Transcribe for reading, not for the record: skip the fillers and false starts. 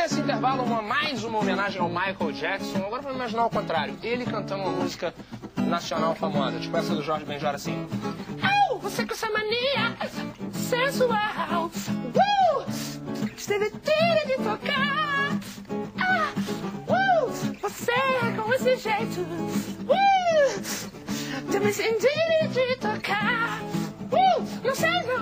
nesse intervalo mais uma homenagem ao Michael Jackson. Agora vamos imaginar ao contrário. Ele cantando uma música nacional famosa, tipo essa do Jorge Benjor assim. Oh, você com essa mania sensual. Esteve tira de tocar. Você com esse jeito. Tô me sentindo de tocar. Não sei